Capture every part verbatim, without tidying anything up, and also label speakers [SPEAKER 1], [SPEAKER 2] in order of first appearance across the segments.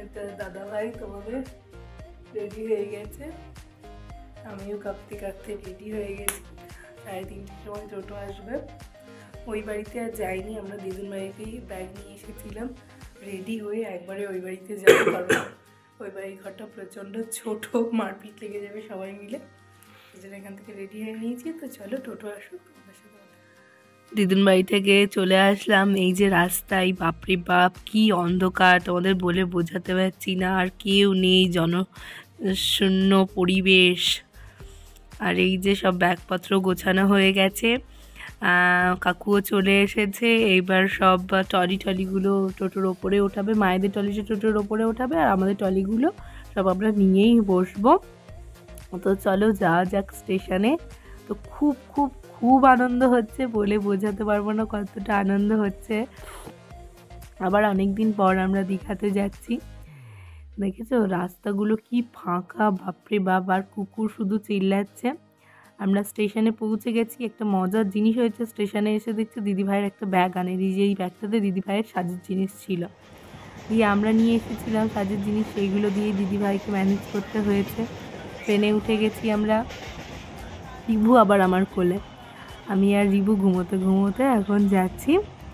[SPEAKER 1] এটা দাদা ভাই তোমাদের রেডি হয়ে গেছে, আমিও কাঁপতে কাঁপতে রেডি হয়ে গেছি। সাড়ে তিনটের সময় টোটো আসবে। ওই বাড়িতে আর যাইনি, আমরা দিদুন বাড়িতেই ব্যাগ নিয়ে এসেছিলাম রেডি হয়ে, একবারে ওই বাড়িতে যাবো কারণ ওই বাড়ির ঘরটা প্রচণ্ড ছোট, মারপিট লেগে যাবে সবাই মিলে, সেই জন্য এখান থেকে রেডি হয়ে নিয়েছি। তো চলো টোটো আসুক, তোমাদের সাথে দিদুন বাড়ি থেকে চলে আসলাম। এই যে রাস্তায়, বাপরে বাপ কি অন্ধকার, তোমাদের বলে বোঝাতে পারছি না। আর কেউ নেই, জনশূন্য পরিবেশ। আর এই যে সব ব্যাগপত্র গোছানো হয়ে গেছে, কাকুও চলে এসেছে। এইবার সব টলি টলিগুলো টোটোর ওপরে ওঠাবে, মায়েদের টলিটা টোটোর ওপরে ওঠাবে আর আমাদের টলিগুলো সব আমরা নিয়েই বসবো। তো চলো যাওয়া যাক স্টেশনে। তো খুব খুব খুব আনন্দ হচ্ছে, বলে বোঝাতে পারবো না কতটা আনন্দ হচ্ছে। আবার অনেক দিন পর আমরা দীঘাতে যাচ্ছি। দেখেছো রাস্তাগুলো কি ফাঁকা, বাপরে বাপ, আর কুকুর শুধু চিল্লাচ্ছে। আমরা স্টেশনে পৌঁছে গেছি। একটা মজার জিনিস হয়েছে, স্টেশনে এসে দেখছি দিদিভাইয়ের একটা ব্যাগ আনে, যেই ব্যাগটাতে দিদিভাইয়ের সাজের জিনিস ছিল, দিয়ে আমরা নিয়ে এসেছিলাম সাজের জিনিস, সেইগুলো দিয়ে দিদিভাইকে ম্যানেজ করতে হয়েছে। ট্রেনে উঠে গেছি আমরা, রিভু আবার আমার কোলে, আমি আর রিভু ঘুমোতে ঘুমোতে এখন যাচ্ছি।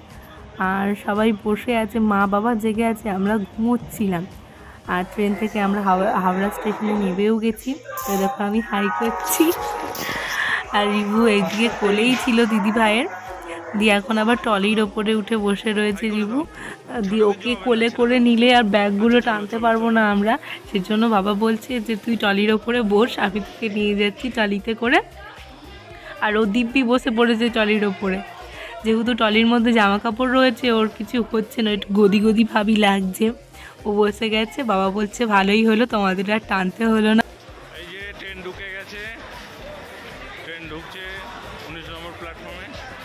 [SPEAKER 1] আর সবাই বসে আছে, মা বাবা জেগে আছে, আমরা ঘুমোচ্ছিলাম। আর ট্রেন থেকে আমরা হাওড়া হাওড়া স্টেশনে নেমেও গেছি। তো দেখো আমি হাই করছি, আর রিভু এইদিকে কোলেই ছিল দিদি ভাইয়ের। দিয়ে এখন আবার টলির ওপরে উঠে বসে রয়েছে রিভু। দিয়ে ওকে কোলে করে নিলে আর ব্যাগগুলো টানতে পারবো না আমরা, সেজন্য বাবা বলছে যে তুই টলির ওপরে বস, আমি তোকে নিয়ে যাচ্ছি টলিতে করে। আর ও দিব্যি বসে পড়েছে টলির ওপরে, যেহেতু টলির মধ্যে জামা কাপড় রয়েছে, ওর কিছু হচ্ছে না, একটু গদি গদি ভাবি লাগছে। ও বসে গেছে, বাবা বলছে ভালোই হলো, তোমাদের আর টানতে হলো না।
[SPEAKER 2] এই যে ট্রেন ঢুকে গেছে, ট্রেন ঢুকছে উনিশ নম্বর প্ল্যাটফর্মে।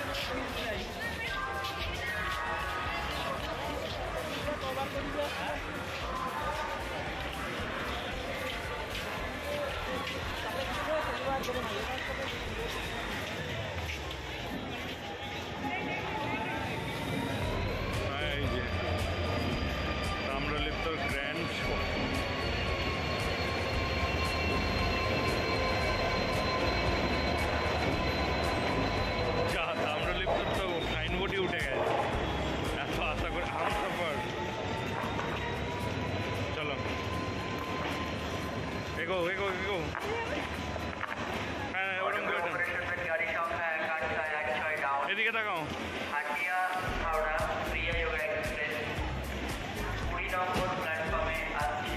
[SPEAKER 2] Go, go, go. হ্যাঁ ওরকম করে গাড়ি সংখ্যা এক আট ছয় এক ছয় ডাউন। এদিকে তাকাও। হাটিয়া হাওড়া প্রিয়া যোগা এক্সপ্রেস কুড়ি নম্বর প্ল্যাটফর্মে আছে।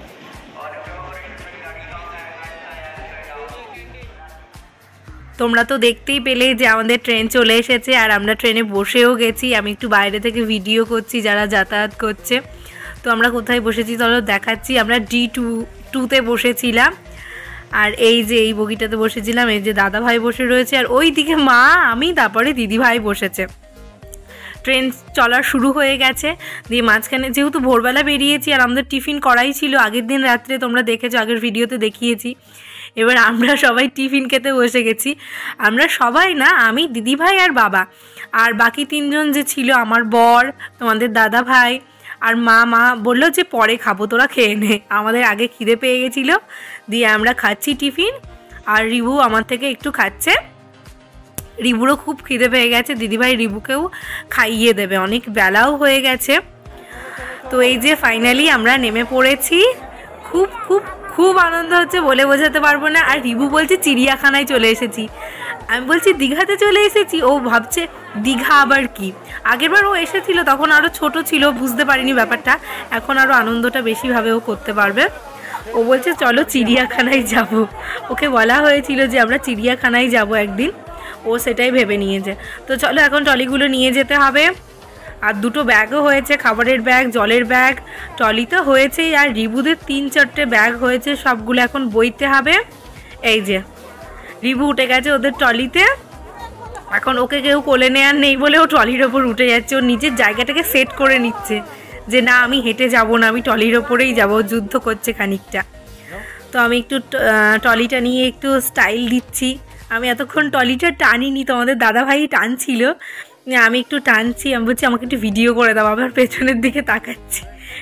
[SPEAKER 2] গাড়ি সংখ্যা এক আট ছয় এক ছয় ডাউন। তোমরা তো দেখতেই পেলে যে আমাদের ট্রেন চলে এসেছে, আর আমরা ট্রেনে বসেও গেছি। আমি একটু বাইরে থেকে ভিডিও করছি যারা যাতায়াত করছে। তো আমরা কোথায় বসেছি চলো দেখাচ্ছি। আমরা ডি টু টুতে বসেছিলাম, আর এই যে এই বগিটাতে বসেছিলাম। এই যে দাদা ভাই বসে রয়েছে, আর ওই দিকে মা, আমি, তারপরে দিদি ভাই বসেছে। ট্রেন চলা শুরু হয়ে গেছে। দিয়ে মাঝখানে যেহেতু ভোরবেলা বেরিয়েছি, আর আমাদের টিফিন করাই ছিল আগের দিন রাত্রে, তোমরা দেখেছো, আগের ভিডিওতে দেখিয়েছি। এবার আমরা সবাই টিফিন খেতে বসে গেছি। আমরা সবাই না, আমি, দিদি ভাই আর বাবা, আর বাকি তিনজন যে ছিল, আমার বর, তোমাদের দাদা ভাই আর মা। মা বললো যে পরে খাবো, তোরা খেয়ে নে। আমাদের আগে খিদে পেয়ে গেছিলো, দিয়ে আমরা খাচ্ছি টিফিন। আর রিভু আমার থেকে একটু খাচ্ছে, রিভুরও খুব খিদে পেয়ে গেছে। দিদিভাই রিভুকেও খাইয়ে দেবে, অনেক বেলাও হয়ে গেছে। তো এই যে ফাইনালি আমরা নেমে পড়েছি। খুব খুব খুব আনন্দ হচ্ছে, বলে বোঝাতে পারবো না। আর রিভু বলছে চিড়িয়াখানায় চলে এসেছি, আমি বলছি দীঘাতে চলে এসেছি। ও ভাবছে দীঘা আবার কি। আগেরবার ও এসেছিল, তখন আরও ছোট ছিল, বুঝতে পারিনি ব্যাপারটা। এখন আরও আনন্দটা বেশিভাবে ও করতে পারবে। ও বলছে চলো চিড়িয়াখানায় যাব। ওকে বলা হয়েছিল যে আমরা চিড়িয়াখানায় যাব একদিন, ও সেটাই ভেবে নিয়েছে। তো চলো এখন ট্রলিগুলো নিয়ে যেতে হবে। আর দুটো ব্যাগও হয়েছে, খাবারের ব্যাগ, জলের ব্যাগ, ট্রলিতে হয়েছেই। আর রিভুদের তিন চারটে ব্যাগ হয়েছে, সবগুলো এখন বইতে হবে। এই যে রিভু উঠে গেছে ওদের ট্রলিতে। এখন ওকে কেউ কোলে নেওয়ার নেই বলে ও ট্রলির ওপর উঠে যাচ্ছে, ও নিজের জায়গাটাকে সেট করে নিচ্ছে যে না আমি হেঁটে যাব না, আমি ট্রলির ওপরেই যাব। যুদ্ধ করছে খানিকটা। তো আমি একটু ট্রলিটা নিয়ে একটু স্টাইল দিচ্ছি। আমি এতক্ষণ ট্রলিটা টানিনি, তোমাদের দাদাভাই টানছিল, আমি একটু টানছি। আমি বলছি আমাকে একটু ভিডিও করে দাও, আবার পেছনের দিকে তাকাচ্ছি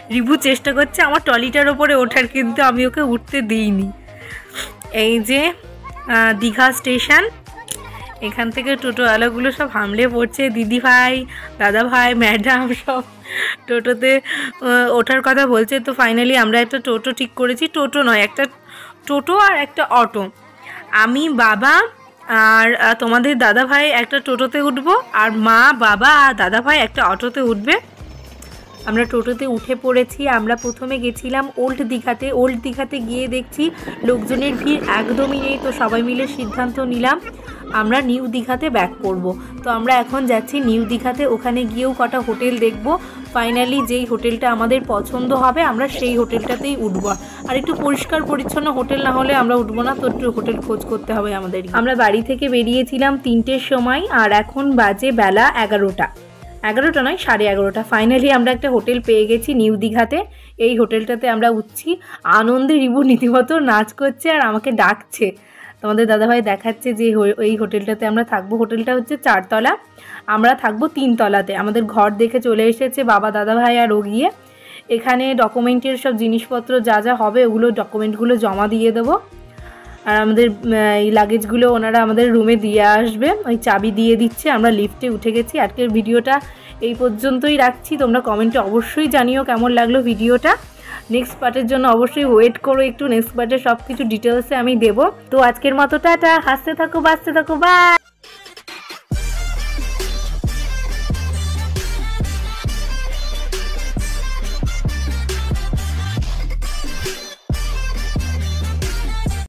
[SPEAKER 2] রিভু চেষ্টা করছে আমার ট্রলিটার ওপরে ওঠার, কিন্তু আমি ওকে উঠতে দিইনি। এই যে দীঘা স্টেশন, এখান থেকে টোটোওয়ালাগুলো সব হামলে পড়ছে, দিদি ভাই, দাদা ভাই, ম্যাডাম সব টোটোতে ওঠার কথা বলছে। তো ফাইনালি আমরা একটা টোটো ঠিক করেছি, টোটো নয় একটা টোটো আর একটা অটো। আমি, বাবা আর তোমাদের দাদা ভাই একটা টোটোতে উঠবো, আর মা, বাবা আর দাদা ভাই একটা অটোতে উঠবে। আমরা টোটোতে উঠে পড়েছি। আমরা প্রথমে গেছিলাম ওল্ড দীঘাতে। ওল্ড দীঘাতে গিয়ে দেখছি লোকজনের ভিড় একদমই নেই, তো সবাই মিলে সিদ্ধান্ত নিলাম আমরা নিউ দীঘাতে ব্যাক করব। তো আমরা এখন যাচ্ছি নিউ দীঘাতে, ওখানে গিয়েও কটা হোটেল দেখব। ফাইনালি যেই হোটেলটা আমাদের পছন্দ হবে আমরা সেই হোটেলটাতেই উঠবো। আর একটু পরিষ্কার পরিচ্ছন্ন হোটেল না হলে আমরা উঠবো না, তো একটু হোটেল খোঁজ করতে হবে আমাদের। আমরা বাড়ি থেকে বেরিয়েছিলাম তিনটের সময়, আর এখন বাজে বেলা এগারোটা এগারোটা নয় সাড়ে এগারোটা। ফাইনালি আমরা একটা হোটেল পেয়ে গেছি নিউ দীঘাতে। এই হোটেলটাতে আমরা উঠছি। আনন্দে রিবু রীতিমতো নাচ করছে আর আমাকে ডাকছে। তোমাদের দাদাভাই দেখাচ্ছে যে এই হোটেলটাতে আমরা থাকবো। হোটেলটা হচ্ছে চারতলা, আমরা থাকবো তিনতলাতে। আমাদের ঘর দেখে চলে এসেছে বাবা, দাদাভাই আর ও গিয়ে। এখানে ডকুমেন্টের সব জিনিসপত্র যা যা হবে ওগুলো ডকুমেন্টগুলো জমা দিয়ে দেবো, আর আমাদের এই লাগেজগুলো ওনারা আমাদের রুমে দিয়ে আসবে। ওই চাবি দিয়ে দিচ্ছে। আমরা লিফটে উঠে গেছি। আজকের ভিডিওটা এই পর্যন্তই রাখছি। তোমরা কমেন্টে অবশ্যই জানিও কেমন লাগলো ভিডিওটা। নেক্সট পার্টের জন্য অবশ্যই ওয়েট করো একটু, নেক্সট পার্টে সব কিছু ডিটেলসে আমি দেবো। তো আজকের মতো টাটা, হাসতে থাকো, বাঁচতে থাকো, বাই।